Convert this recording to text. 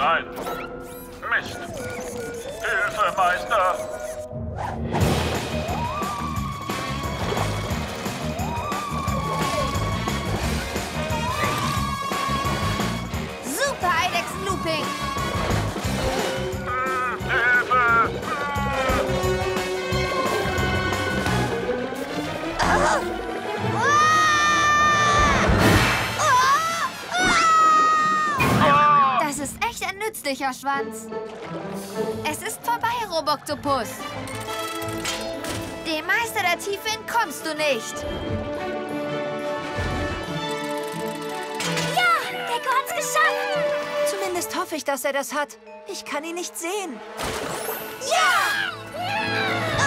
Nein. Mist. Hilfe, Meister. Super Eidechsen-Looping. Hilfe. Das ist echt ein nützlicher Schwanz. Es ist vorbei, Roboktopus. Dem Meister der Tiefe entkommst du nicht. Ja, Gecko hat's geschafft. Zumindest hoffe ich, dass er das hat. Ich kann ihn nicht sehen. Ja!